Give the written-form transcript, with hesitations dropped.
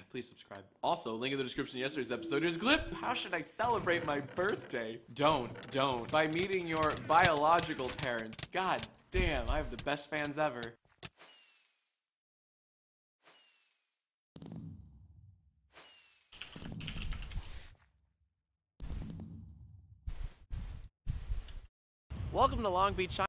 please subscribe. Also, link in the description of yesterday's episode. Here's a clip. How should I celebrate my birthday? Don't. By meeting your biological parents. God damn, I have the best fans ever. Welcome to Long Beach,